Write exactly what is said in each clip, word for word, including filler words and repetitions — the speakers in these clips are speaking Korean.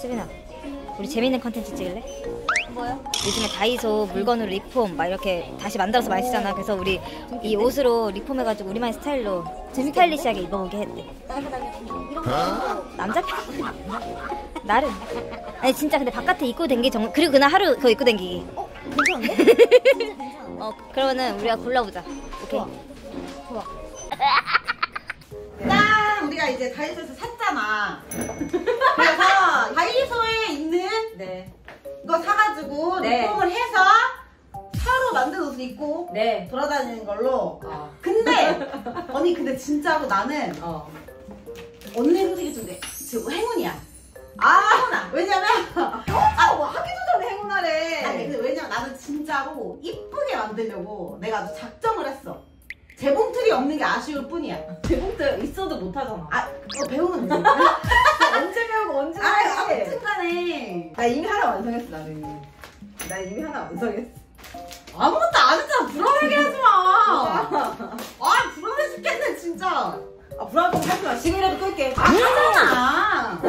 수빈아, 우리 재밌는 컨텐츠 찍을래? 뭐요? 요즘에 다이소 물건으로 리폼 막 이렇게 다시 만들어서 많이 쓰잖아. 그래서 우리 이 옷으로 리폼해가지고 우리만의 스타일로 스타일리시하게 입어보게 했대. 이런 거 남자 편 나름. 아니 진짜 근데 바깥에 입고 댕기 정말. 그리고 그날 하루 그거 입고 댕기기. 어? 괜찮은데? 진짜 괜찮아. 어 그러면은 우리가 골라보자. 오케이. 좋아. 짠! 우리가 이제 다이소에서 샀잖아. 그래서 다이소에 있는 네. 이거 사가지고 네. 리폼을 해서 새로 만든 옷을 입고 네. 돌아다니는 걸로. 어. 근데 언니 근데 진짜로 나는 어. 언니 솔직히 좀 내- 지금 행운이야. 아, 행운아. 왜냐면 아, 뭐 하기도 전에 행운하래. 아니 근데 왜냐면 나는 진짜로 이쁘게 만들려고 내가 아주 작정을 했어. 재봉틀이 없는 게 아쉬울 뿐이야. 제복들 있어도 못하잖아. 아, 그거 배우면 되지. 언제 배우고 언제 아, 해? 아무튼 간에 나 이미 하나 완성했어, 나는 이미. 나 이미 하나 완성했어. 아무것도 안 했잖아. 불안하게 하지 마. 아, 불안해 죽겠네, 진짜. 아, 불안하고 하지 마. 지금이라도 끌게. 아, 하잖아.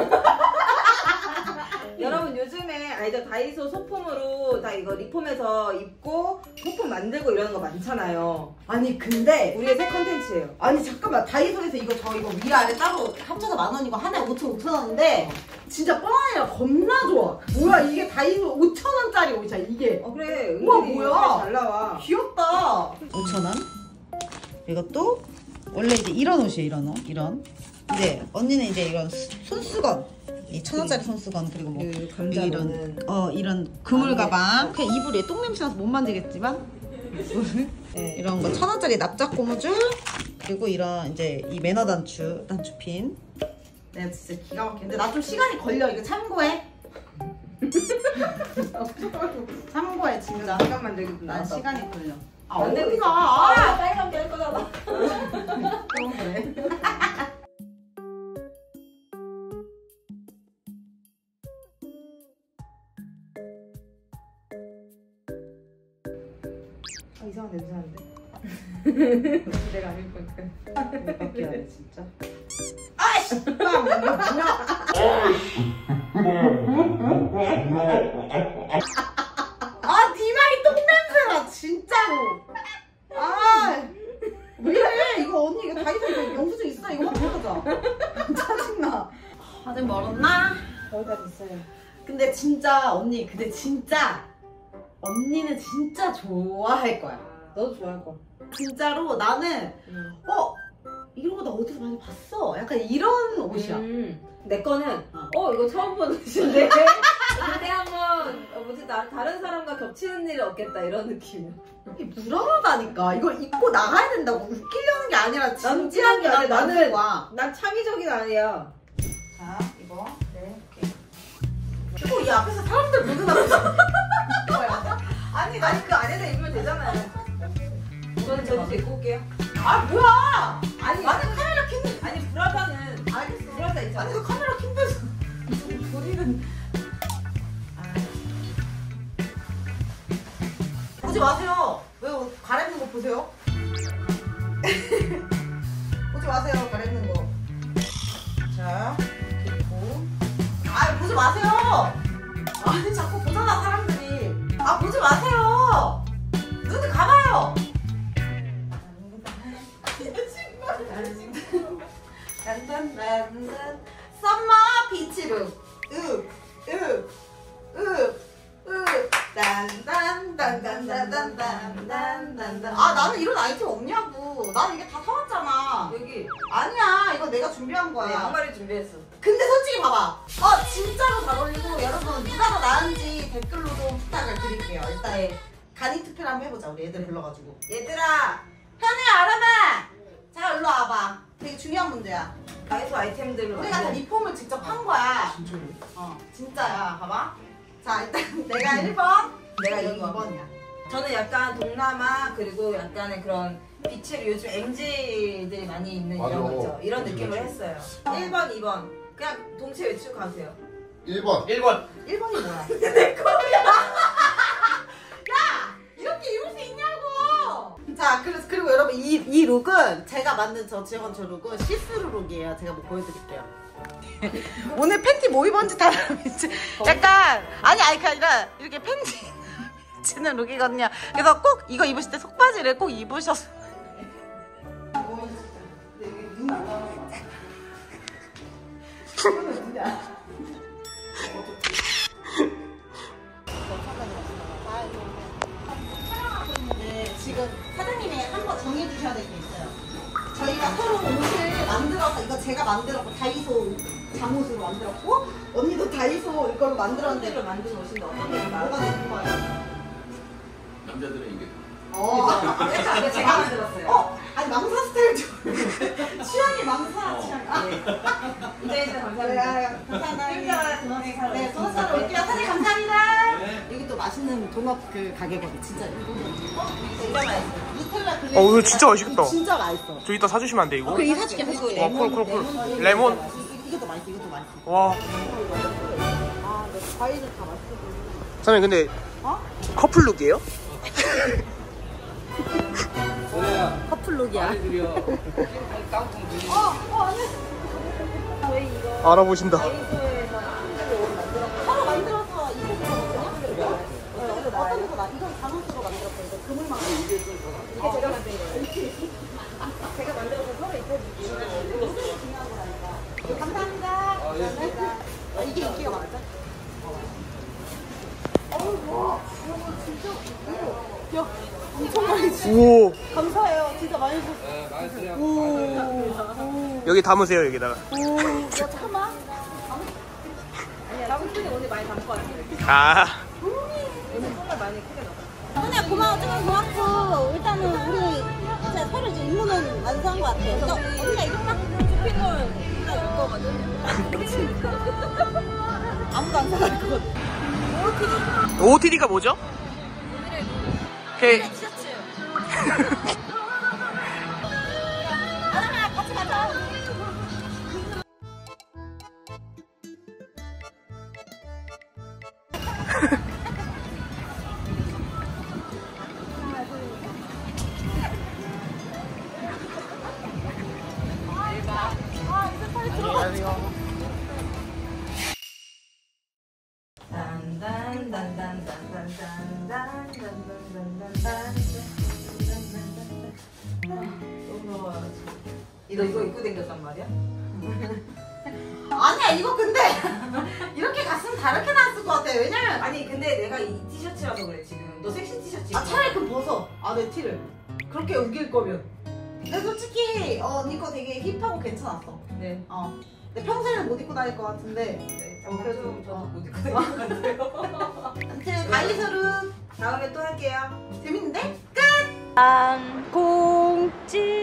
여러분, 요즘에 알죠? 다이소 소품으로 다 이거 리폼해서 입고 소품 만들고 이러는 거 많잖아요. 아니, 근데. 우리의 새 컨텐츠예요. 아니, 잠깐만. 다이소에서 이거 저 이거 위아래 따로 합쳐서 만 원이고 하나에 오천, 오천 원인데. 진짜 뻥 아니라 겁나 좋아. 뭐야, 이게 다이소 오천 원짜리 옷이야, 이게. 어, 그래. 우와, 은근히 뭐야? 잘 나와. 귀엽다. 오천 원. 이것도 원래 이제 이런 옷이에요. 이런 옷. 이런. 이제 언니는 이제 이런 수- 손수건. 이 천 원짜리 손수건 그리고 뭐 그 감자 이런 넣는. 어 이런 그물 가방. 그냥 이불에 똥 냄새 나서 못 만지겠지만 네. 이런 거 천 원짜리 납작 고무줄 그리고 이런 이제 이 매너 단추 단추핀. 내가 진짜 기가 막혀. 근데 나 좀 시간이 걸려. 이거 참고해. 참고해, 진짜. 시간 만들기 난 시간이 걸려. 아, 만들고 어디가? 있어. 아, 아, 빨간 별 거잖아. 그럼 그래. 아, 이상한 냄새 나는데? 내가 아닐 거니까. 바뀌어야 돼 진짜. 아이씨! 이거 뭐냐? 아, 네 말이 똥냄새나, 진짜로. 아, 왜 이래? 이거 언니, 이거 다이소 이거 영수증 있어? 이거 한번 해보자. 짜증나. 아직 멀었나? 거기까지 있어요. 근데 진짜, 언니, 근데 진짜, 언니는 진짜 좋아할 거야. 너도 좋아할 거야. 진짜로 나는, 응. 어? 이런 거 나 어디서 많이 봤어. 약간 이런 옷이야. 음. 내 거는 어. 어, 이거 처음 보는 옷인데 근데 한번 어, 뭐지 나 다른 사람과 겹치는 일이 없겠다 이런 느낌이야. 이게 불안하다니까. 이걸 입고 나가야 된다고. 웃기려는 게 아니라 웃기려는 진지하게 게 아니라 난 나는- 나는 와. 난 창의적인 아니야. 자, 이거. 네, 오케이. 어, 이 앞에서 사람들 보느라고. 뭐야? 아니 아니 그 안에다 입으면 되잖아요. 저는 저도 입고 올게요. 아, 뭐야? 아니 나는 카메라 킨데. 아니 브라자는 알겠어. 브라자 있잖아. 아니, 그 카메라 킨데서. 우리는. 보지 마세요. 왜 갈아입는 거 보세요? 보지 마세요, 갈아입는 거. 자, 그리고. 아, 보지 마세요. 아니, 자꾸 보잖아, 사람들이. 아, 보지 마세요. 눈을 감아요. 딴딴딴딴 썸머 비치룩 윽윽윽윽 딴딴딴딴딴딴딴딴딴 아, 나는 이런 아이템 없냐고. 나는 이게 다 사왔잖아. 여기 아니야, 이거 내가 준비한 거야. 내 양말을 준비했어. 근데 솔직히 봐봐. 어, 진짜로 잘 어울리고 여러분 누가 더 나은지 댓글로 좀 부탁을 드릴게요. 일단 네. 간이 투표를 한번 해보자. 우리 애들 불러가지고. 얘들아 현우야, 아람아. 자, 일로 와봐. 되게 중요한 문제야. 다이소 아이템들로 우리가 다 만든- 리폼을 직접 한 거야. 진짜로? 어, 진짜야. 봐봐. 자, 일단 내가 일 번, 내가 이 번. 이 번이야. 저는 약간 동남아 그리고 약간의 그런 빛을 요즘 엠지들이 많이 입는 맞아. 이런 거 있죠. 이런 그치, 느낌을 그치. 했어요. 일 번, 이 번 그냥 동시에 외치고 가세요. 일 번. 일 번. 일 번이 뭐야? 내 거야. 야! 이렇게 입을 수 있냐고! 자, 그래서, 그리고 여러분, 이, 이 룩은 제가 만든 저 지역원 저 룩은 시스루 룩이에요. 제가 뭐 보여드릴게요. 오늘 팬티 뭐 입었는지 다 미치. 약간 아니 아니 그게 아니라 이렇게 팬티 미치는 룩이거든요. 그래서 꼭 이거 입으실 때 속바지를 꼭 입으셨어. 네, 지금 사장님이 한 번 정해주셔야 될 게 있어요. 저희가 서로 옷을 만들어서 이거 제가 만들었고 다이소 잠옷으로 만들었고 언니도 다이소 이걸로 만들었는데 를 만든 옷인데 어떤 게 뭐가 되는 거예요? 남자들은 이게 어, 근데 제가 만들었어요. 어, 아니 망사 스타일 좋아요. 취향이 망사 어. 취향. 아, 이제 이제 네, 감사합니다. 감사합니다. 도넛이 사러 네, 도넛 사러 올게요. 사장님 감사합니다. 네. 여기 또 맛있는 도넛 그 가게거든, 진짜. 진짜 맛있어요. 누텔라 글레이즈. 어, 이거 진짜 맛있겠다. 이거 진짜 맛있어. 저 이따 사주시면 안 돼, 이거? 그 이거 사줄게, 사줄게. 와, 콜, 콜, 콜. 레몬. 레몬? 이- 이것도 맛있어, 이것도 맛있어. 와. 아, 내 과일을 다 맛있어. 사장님, 근데 어? 커플룩이에요? 커플룩이야. 알아보신다. 서로 만들어서 입고 그냥 어떤 거나 이건 잠옷으로 만들었어. 이거 그물망. 이게 제가 만든 거예요. 제가 만들어서 서로 입혀주기. 무슨 중요한 거라니까. 감사합니다. 어, 이게 인기가 많죠? 어우, 이거 진짜 야, 엄청 많이 주. 오. 감사해요. 진짜 많이 줬어. 오. 여기 담으세요, 여기다가. 오. 야, 잠깐만. 아니야, 남편이 오늘 많이 담고 왔어요. 아. 오늘 정말 많이 크게 넣었어요. 언니야 고마워 정말 고맙고 일단은 우리 이제 서로 이제 입문은 완성한 것 같아. 그래서 언니가 이것만 쇼핑몰 하나 줄 거거든. 아무도 안 사갈 거거든. 오오티디가 뭐죠? 오케이. 아나야 같이 가자. 너 이거 입고 댕겼단 말이야? 아니야, 이거 근데 이렇게 갔으면 다르게 나왔을 것 같아. 왜냐면 아니 근데 내가 이 티셔츠라서 그래 지금. 너 섹시 티셔츠 아, 입고. 차라리 그럼 벗어. 아, 내 티를. 그렇게 우길 거면. 근데 솔직히 어, 언니 거 되게 힙하고 괜찮았어. 네. 어. 근데 평소에는 못 입고 다닐 것 같은데. 네. 어, 그래도 좀 저도 어. 못 입고 다니는 것 같아요. 아무튼 다이소루 다음에 또 할게요. 재밌는데? 안 공지